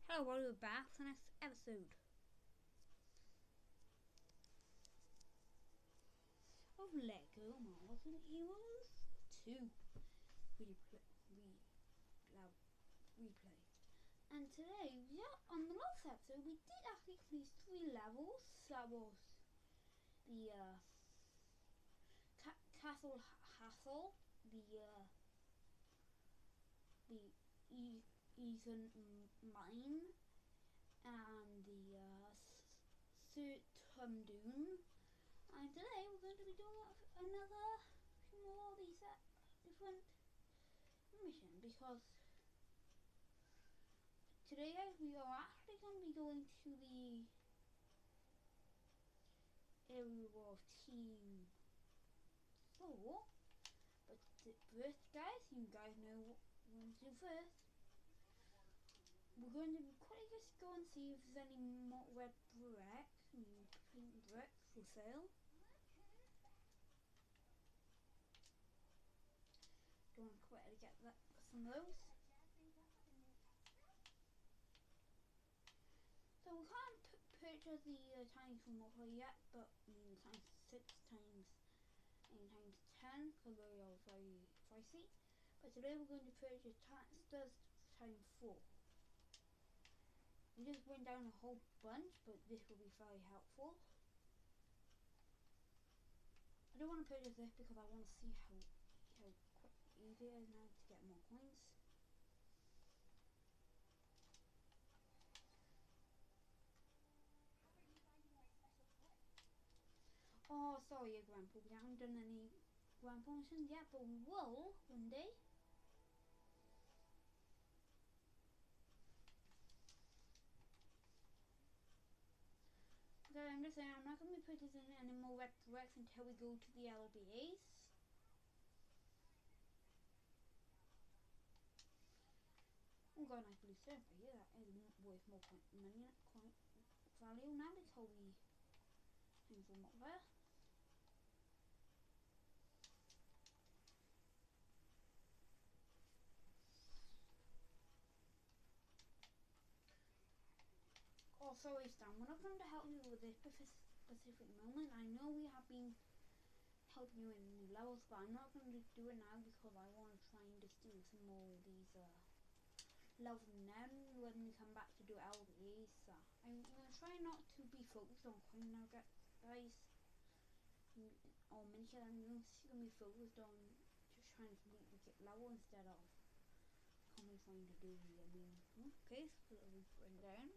Hello, we're back for the next episode of Lego Marvel Heroes 2 replay. And today, on the last episode, we did actually complete 3 levels. That was the Castle Hassle, the Ethan Mine, and the Sir Tumdoon. And today we're going to be doing another few more of these different missions, because today we are actually going to be going to the area of Team 4. But first, guys, you guys know what we're going to do first. We're going to quickly just go and see if there's any more red bricks, pink bricks for sale. Go and quickly get some of those. So we can't purchase the times from over yet, but times 6 times 8 times 10 because they are very pricey. But today we're going to purchase times 4. We just went down a whole bunch, but this will be very helpful. I don't want to purchase this because I want to see how quick easy it is now to get more coins. Oh, sorry, Grandpa, we haven't done any Grandpa missions yet, but we will one day. Okay, I'm just saying I'm not going to be purchasing any more red bricks until we go to the LBAs. Oh god, nice blue surfer. Yeah, that is worth more money, coin value now because we things them up there. Oh, sorry, Stan, we're not going to help you with this specific moment. I know we have been helping you in new levels, but I'm not going to do it now because I want to try and just do some more of these levels, and then when we come back to do LBAs, I'm going to try not to be focused on coin now, guys. Or miniature, I'm going to be focused on just trying to complete the level instead of trying to do the okay, so we'll bring down.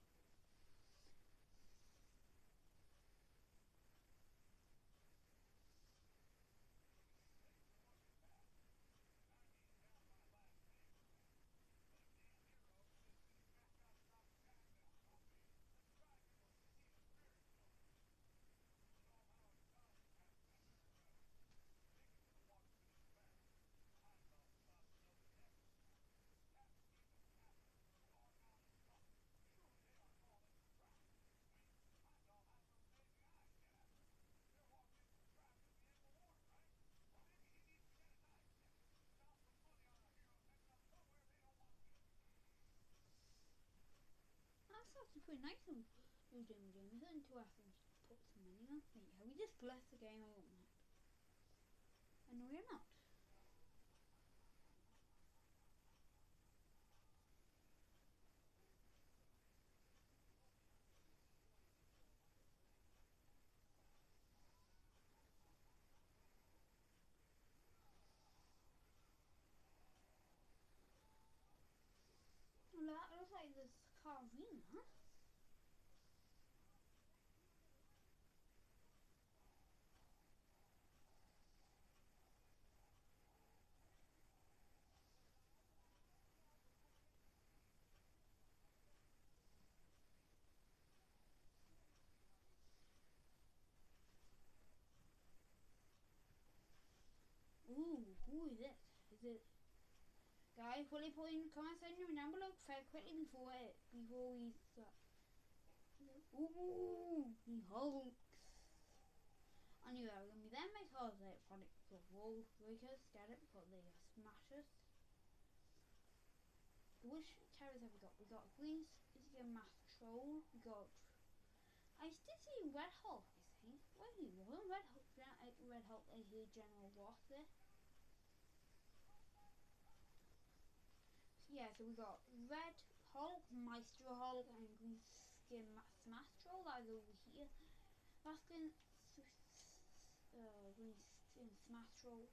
That's actually pretty nice of you, Jimmy Jameson, to ask him to put some money on. Yeah, we just blessed the game, I want that. And we're not. Well, that looks like this Carvina. Ooh, who is it? Is it? Guys, will you put in the comment section down below very quickly before we start? Ooh, he hulks. I knew that was going to be them because they're products of wall breakers. Get it? Because they are smashers. Which terrors have we got? We got green Skin Troll. We got. I still see Red Hulk, I think. Wait, wasn't Red Hulk a General Ross there? Yeah, so we got Red Hulk, Maestro Hulk, and Green Skin Smash Troll. That is over here. That's Green Smash Troll.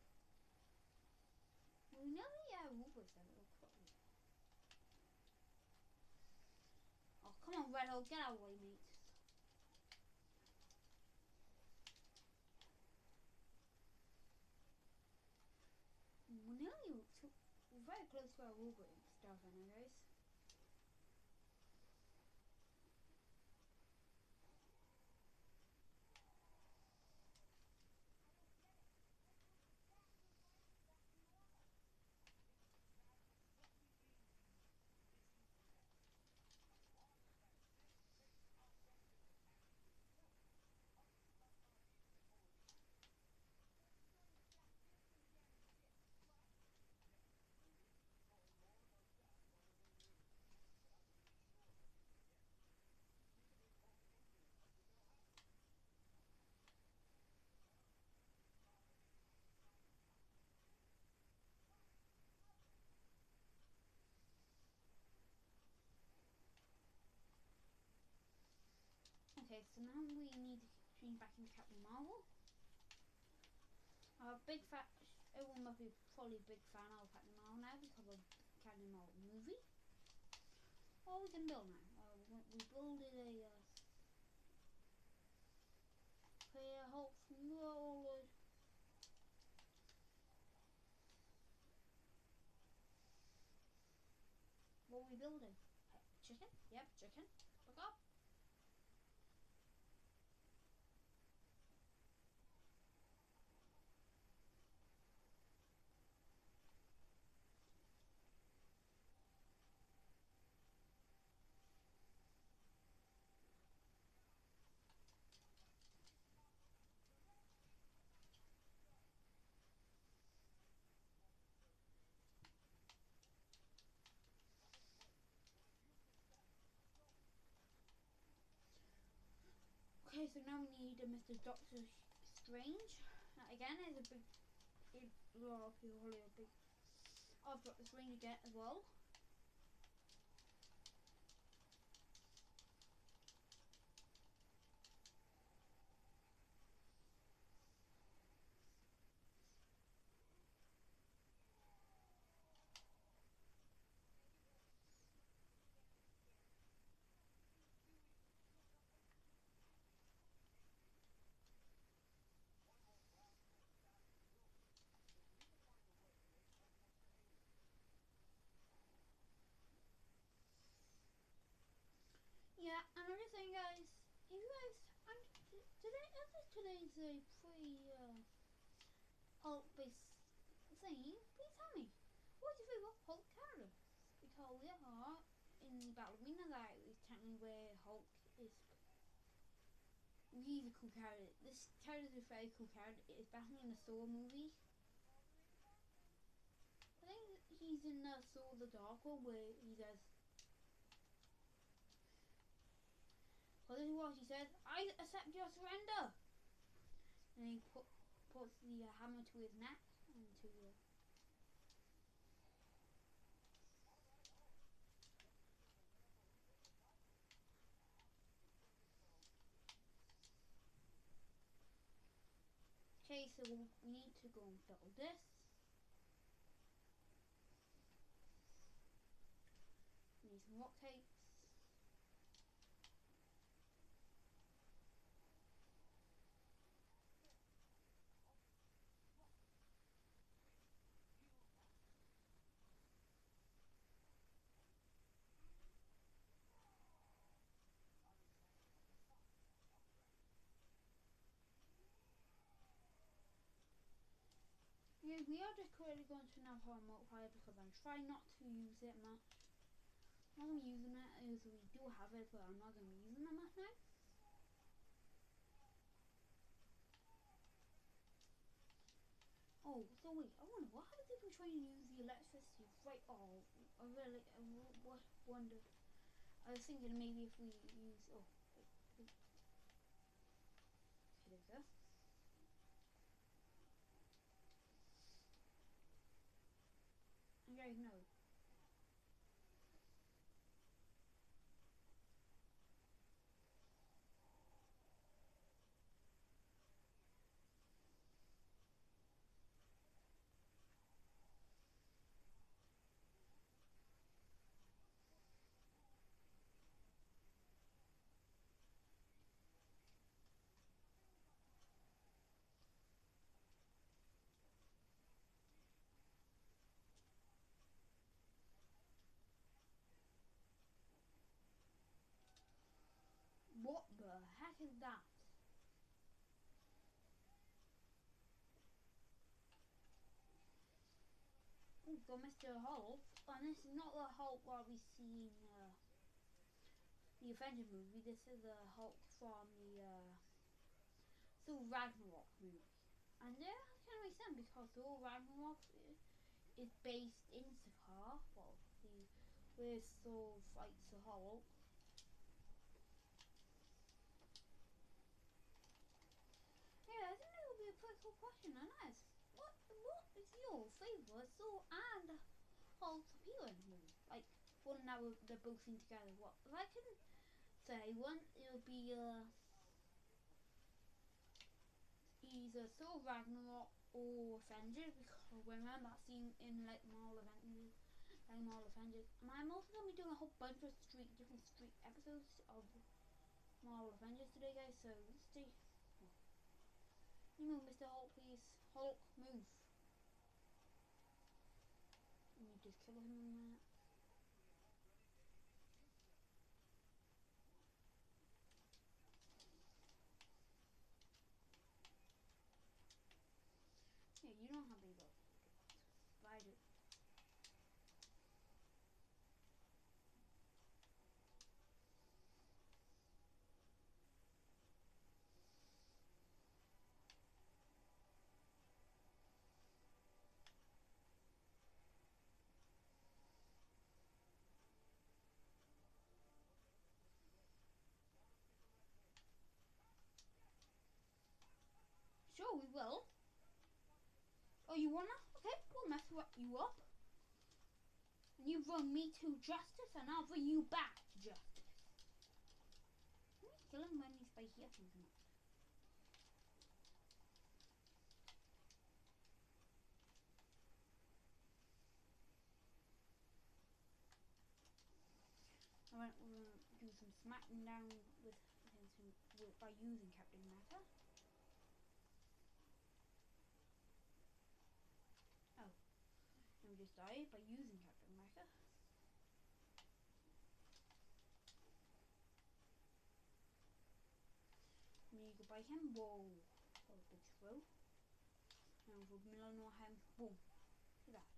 We nearly Rubik said it looked quickly. Oh, come on, Red Hulk, get out of the way, mate. We're nearly very close to our Rubik stuff, guys. Okay, so now we need to change back into Captain Marvel. I'm a big fan. Everyone must be probably a big fan of Captain Marvel now because of Captain Marvel movie. What we can build now? We build a player Hulk from Lord. What are we building? Chicken? Yep, chicken. Look up. Okay, so now we need a Mr. Doctor Strange. Again, is a big. A lot of people probably a big. I've got this ring again as well. Yeah, another thing, guys. If you guys, today's a Hulk based thing. Please tell me, what do you think of Hulk character? Because we are in the Battle Arena, that is technically where Hulk is. He's a cool character. This character is a very cool character, especially in the Thor movie. I think he's in Thor the Dark World where he says. Well, this is what he says. I accept your surrender. And he puts the hammer to his neck and to Okay, so we need to go and build this. We need some rock cakes. Yeah, we are just currently going to now our multiplier because I'm trying not to use it much. I'm not using it as we do have it, but I'm not going to be using it much now. Oh, so wait, I wonder what happens if we try and use the electricity right? Oh, I really wonder I was thinking maybe if we use... Oh, wait. Okay, there we go. And guys, no. What the heck is that? Oh, got Mr. Hulk. And this is not the Hulk what we see in the Avengers movie. This is the Hulk from the Thor Ragnarok movie. And that kind of makes sense because Thor Ragnarok is based in Sakaar. Well, where Thor fights the Hulk. Yeah, I think that would be a pretty cool question. And that is, what is your favourite Thor and Hulk appearing movie? Like, one now they're both in together. What if I can say one? It would be either Thor Ragnarok or Avengers, because remember that scene in like Marvel Avengers. And I'm also gonna be doing a whole bunch of different street episodes of Marvel Avengers today, guys. So stay. You move, Mr. Hulk, please. Hulk, move. Let me just kill him in a minute. Yeah, you don't have to go. But I do. Sure, we will. Oh, you wanna? Okay, we'll mess you up. And you bring me to justice, and I'll bring you back to justice. Can we kill him when he's by here? Alright, we're gonna do some smacking down by using Captain America. Oh, and we just died by using Captain America. And you go by him. Whoa, what a big throw. And we'll Milano him. Boom. Look at that.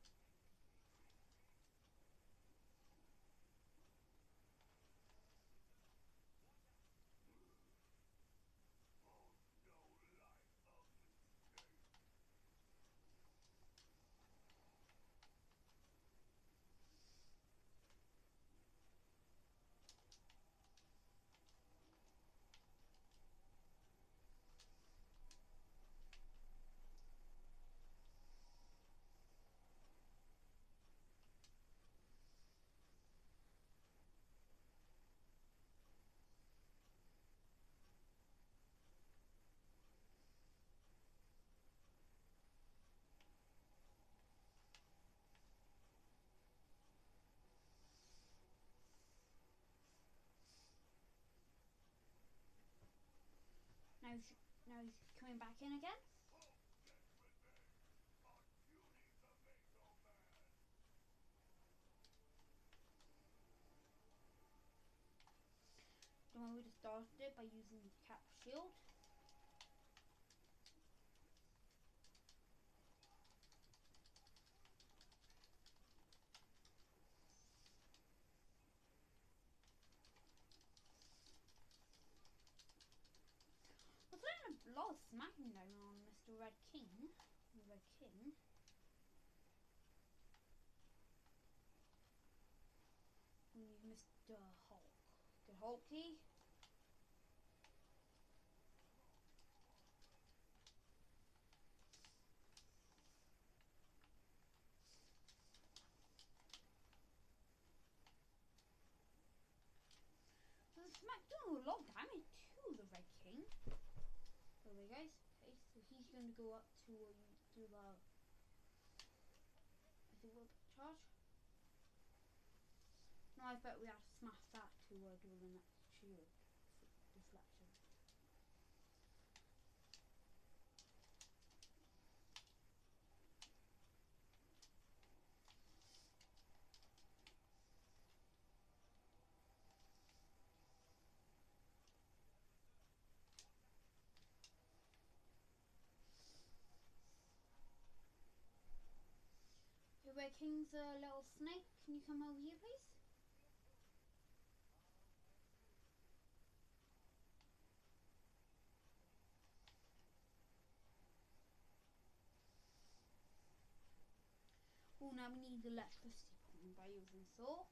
Now he's coming back in again. Don't worry, we just started it by using Cap Shield. We're doing a lot of smacking down on Mr. Red King. The Red King. We use Mr. Hulk. Get Hulky. The smack doing a lot of damage to the Red King. Okay, guys. Okay, so he's going to go up to do the. I think we'll charge. No, I bet we have to smash that to do the next shield deflection. Okay, Red King's a little snake. Can you come over here, please? Oh, now we need the electricity point by using Saw.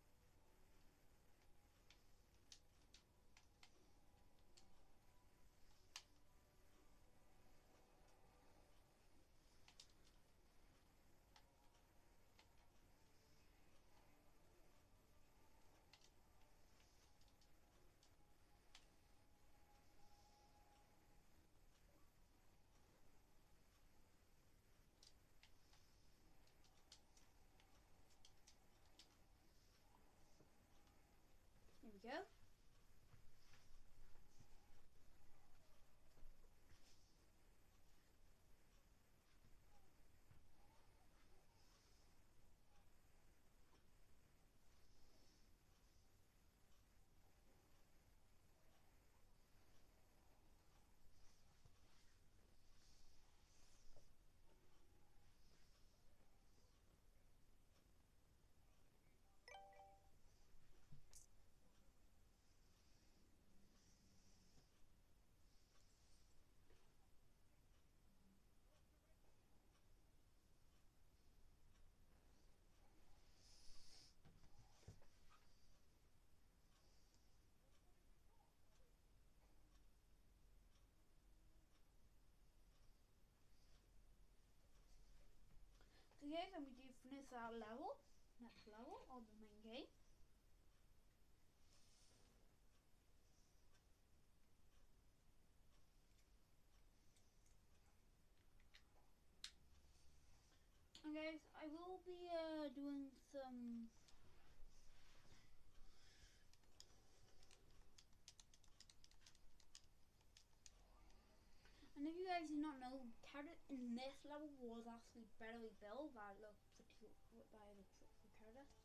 Here we go. So guys, and we do finish our level, next level of the main game. And guys, I will be doing some. And if you guys do not know, character in this level was actually better built by the character.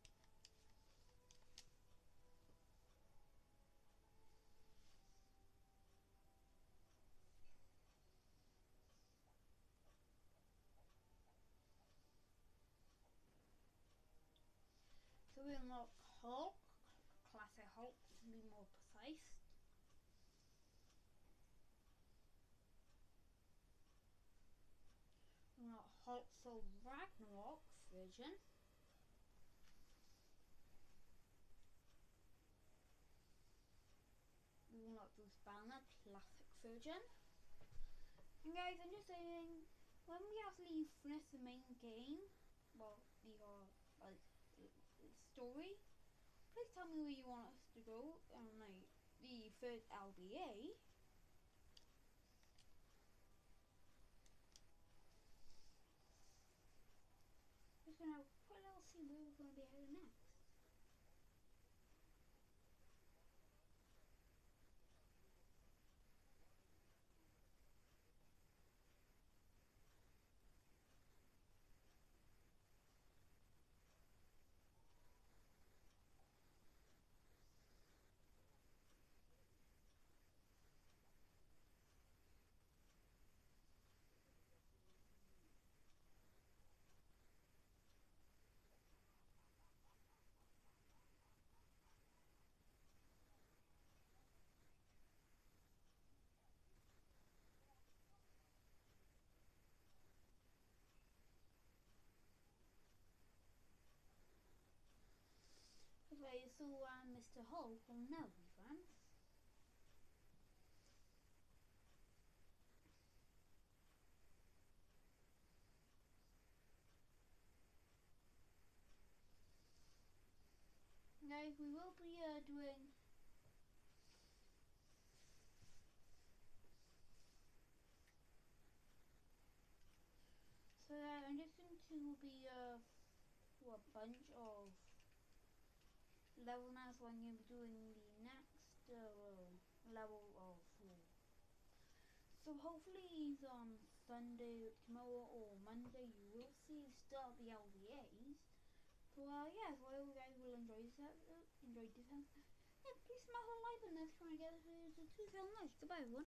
So we unlock Hulk, classic Hulk to be more precise. We unlock Hulk Soul Ragnarok version. We unlock Bruce Banner classic version. And guys, I'm just saying, when we actually finish the main game, well, the like story, please tell me where you want us to go. Like the third LBA. Just gonna put a little see where we're gonna be heading next. so Mr. Hulk will never be friends. Guys, we will be doing so I'm just going to be a bunch of level now, so I'm going to be doing the next level of 4. So hopefully Sunday, tomorrow or Monday you will see the start of the LVAs. So yeah, so I hope you guys will enjoy this episode. Yeah, please smash the like button. Let's try and get to 2,000 likes. Goodbye everyone.